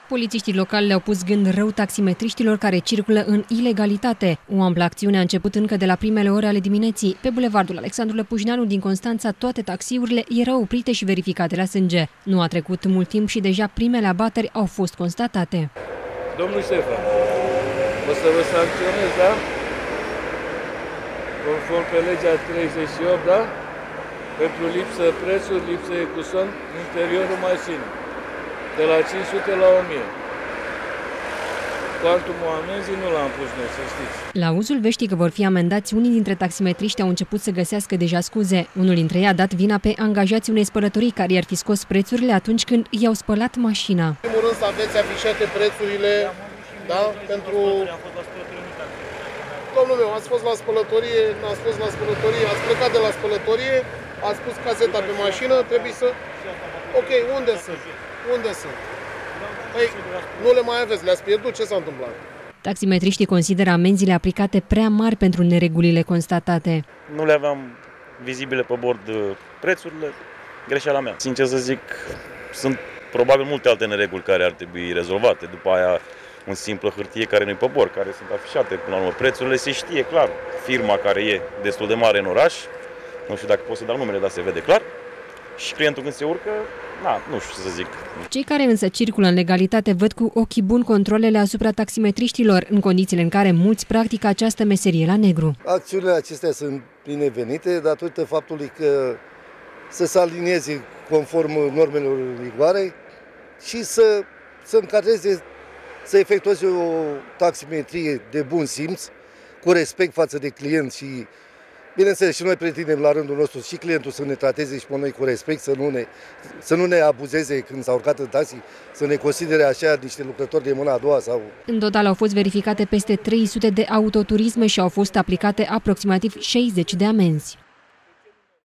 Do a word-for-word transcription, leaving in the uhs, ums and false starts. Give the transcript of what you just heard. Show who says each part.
Speaker 1: Polițiștii locali le-au pus gând rău taximetriștilor care circulă în ilegalitate. O amplă acțiune a început încă de la primele ore ale dimineții. Pe bulevardul Alexandru Lăpușneanu din Constanța, toate taxiurile erau oprite și verificate la sânge. Nu a trecut mult timp și deja primele abateri au fost constatate.
Speaker 2: Domnul Ștefan, o să vă sancționez, da? Conform pe legea treizeci și opt, da? Pentru lipsă prețuri, lipsă ecuson, interiorul mașinii. De la cinci sute la o mie. Cuantumul amenzii nu l-am pus noi, să știți.
Speaker 1: La uzul veștii că vor fi amendați, unii dintre taximetriști au început să găsească deja scuze. Unul dintre ei a dat vina pe angajații unei spălătorii care i-ar fi scos prețurile atunci când i-au spălat mașina.
Speaker 3: În primul rând să aveți afișate prețurile, da? Pentru... Domnul meu, ați fost la spălătorie, n-ați fost la spălătorie, ați plecat de la spălătorie, ați pus caseta pe mașină, trebuie să... Ok, unde sunt? Unde sunt? Păi, nu le mai aveți, le-ați pierdut, ce s-a întâmplat?
Speaker 1: Taximetriștii consideră amenziile aplicate prea mari pentru neregulile constatate.
Speaker 4: Nu le aveam vizibile pe bord prețurile, greșeala mea. Sincer să zic, sunt probabil multe alte nereguli care ar trebui rezolvate. După aia, un simplă hârtie care nu-i pe bord, care sunt afișate, până la urmă, prețurile se știe clar. Firma care e destul de mare în oraș, nu știu dacă pot să dau numele, dar se vede clar. Și clientul când se urcă, na, nu știu ce să zic.
Speaker 1: Cei care însă circulă în legalitate văd cu ochii buni controlele asupra taximetriștilor, în condițiile în care mulți practică această meserie la negru.
Speaker 5: Acțiunile acestea sunt binevenite datorită faptului că să se alinieze conform normelor în vigoare și să, să încadreze, să efectueze o taximetrie de bun simț, cu respect față de client și, bineînțeles, și noi pretindem la rândul nostru și clientul să ne trateze și pe noi cu respect, să nu ne, să nu ne abuzeze când s-a urcat în taxi, să ne considere așa niște lucrători de mâna a doua. Sau...
Speaker 1: În total au fost verificate peste trei sute de autoturisme și au fost aplicate aproximativ șaizeci de amenzi.